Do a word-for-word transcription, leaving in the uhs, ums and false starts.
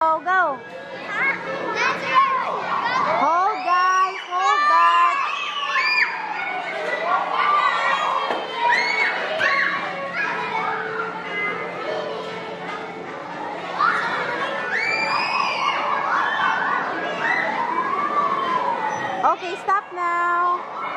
Go, go. Hold, guys. Hold that. Okay, stop now.